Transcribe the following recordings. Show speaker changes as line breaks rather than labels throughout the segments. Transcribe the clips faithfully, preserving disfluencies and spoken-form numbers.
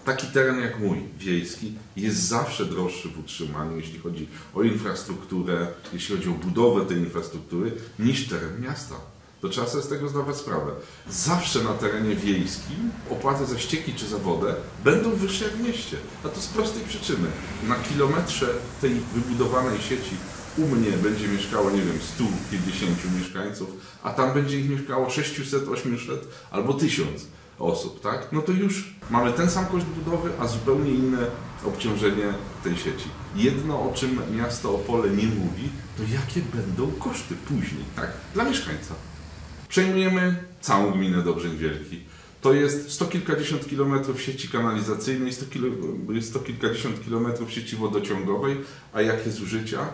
Taki teren jak mój, wiejski, jest zawsze droższy w utrzymaniu, jeśli chodzi o infrastrukturę, jeśli chodzi o budowę tej infrastruktury, niż teren miasta. To trzeba sobie z tego zdawać sprawę. Zawsze na terenie wiejskim opłaty za ścieki czy za wodę będą wyższe jak w mieście. A to z prostej przyczyny. Na kilometrze tej wybudowanej sieci u mnie będzie mieszkało, nie wiem, stu pięćdziesięciu mieszkańców, a tam będzie ich mieszkało sześćset, osiemset albo tysiąc osób, tak? No to już mamy ten sam koszt budowy, a zupełnie inne obciążenie tej sieci. Jedno, o czym miasto Opole nie mówi, to jakie będą koszty później, tak? Dla mieszkańca. Przejmujemy całą gminę Dobrzeń Wielki. To jest sto kilkadziesiąt kilometrów sieci kanalizacyjnej, sto, kilo, sto kilkadziesiąt kilometrów sieci wodociągowej, a jakie zużycia?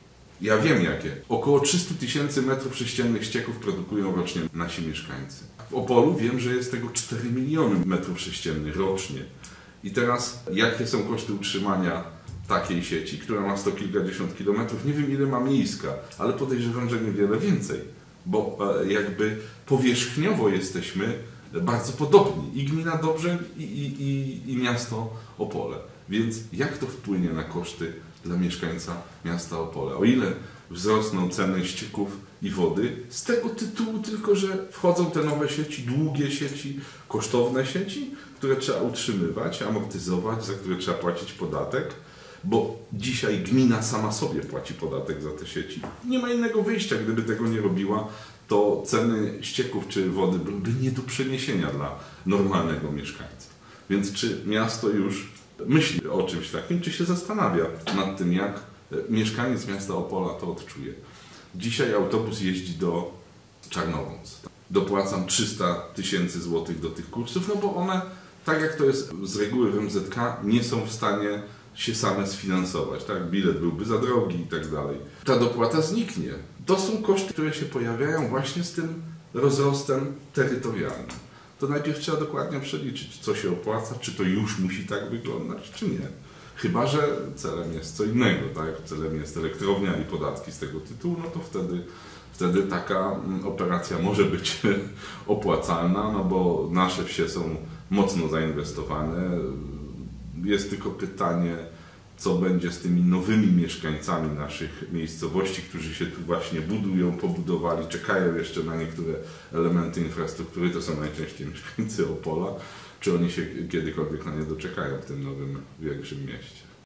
Ja wiem jakie. Około trzysta tysięcy metrów sześciennych ścieków produkują rocznie nasi mieszkańcy. W Opolu wiem, że jest tego cztery miliony metrów sześciennych rocznie. I teraz jakie są koszty utrzymania takiej sieci, która ma sto kilkadziesiąt kilometrów? Nie wiem ile ma miejska, ale podejrzewam, że niewiele więcej. Bo jakby powierzchniowo jesteśmy bardzo podobni. I gmina Dobrzeń i, i, i, i miasto Opole. Więc jak to wpłynie na koszty dla mieszkańca miasta Opole? O ile wzrosną ceny ścieków i wody, z tego tytułu tylko, że wchodzą te nowe sieci, długie sieci, kosztowne sieci, które trzeba utrzymywać, amortyzować, za które trzeba płacić podatek, bo dzisiaj gmina sama sobie płaci podatek za te sieci. Nie ma innego wyjścia, gdyby tego nie robiła, to ceny ścieków czy wody byłyby nie do przeniesienia dla normalnego mieszkańca. Więc czy miasto już myśli o czymś takim, czy się zastanawia nad tym, jak mieszkaniec miasta Opola to odczuje? Dzisiaj autobus jeździ do Czarnowąc. Dopłacam trzysta tysięcy złotych do tych kursów, no bo one, tak jak to jest z reguły w M Z K, nie są w stanie się same sfinansować. Tak? Bilet byłby za drogi i tak dalej. Ta dopłata zniknie. To są koszty, które się pojawiają właśnie z tym rozrostem terytorialnym. To najpierw trzeba dokładnie przeliczyć, co się opłaca, czy to już musi tak wyglądać, czy nie. Chyba że celem jest co innego, tak? Celem jest elektrownia i podatki z tego tytułu, no to wtedy, wtedy taka operacja może być opłacalna, no bo nasze wsie są mocno zainwestowane. Jest tylko pytanie, co będzie z tymi nowymi mieszkańcami naszych miejscowości, którzy się tu właśnie budują, pobudowali, czekają jeszcze na niektóre elementy infrastruktury, to są najczęściej mieszkańcy Opola, czy oni się kiedykolwiek na nie doczekają w tym nowym, większym mieście.